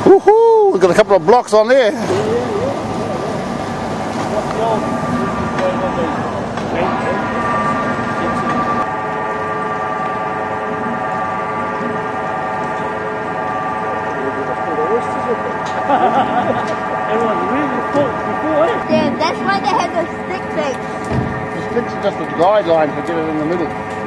Woohoo! We've got a couple of blocks on there. Everyone's really full before, eh? Yeah, that's why they have the stick things. The sticks are just a guideline to get it in the middle.